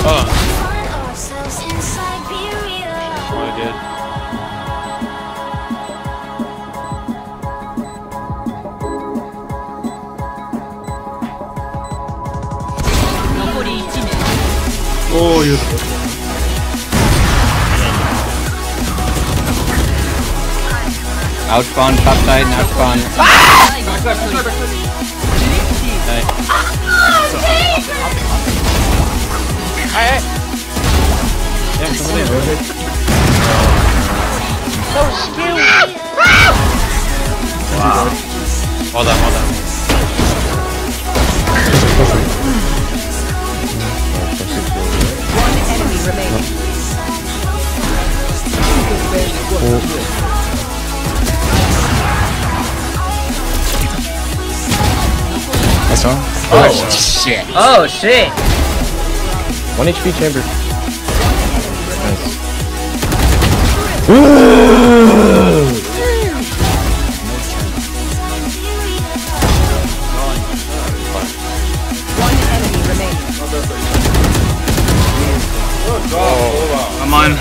Oh. Oh, I did. Oh, you. Outspawn, top side, outspawn. Hey! Yeah, somebody move it. So stupid! Wow. Hold on, hold on. One enemy remaining. That's all. Oh shit. Oh shit! 1 HP chamber. One enemy remaining. I'm on.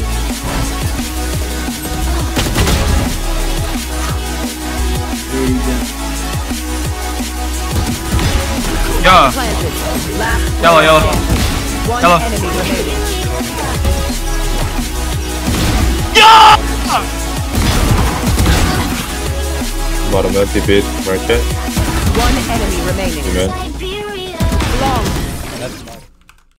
Yeah. Planted. Last Yellow, player yellow. standing. One Yellow. enemy remaining. Bottom empty bit, market. One enemy remaining. Amen.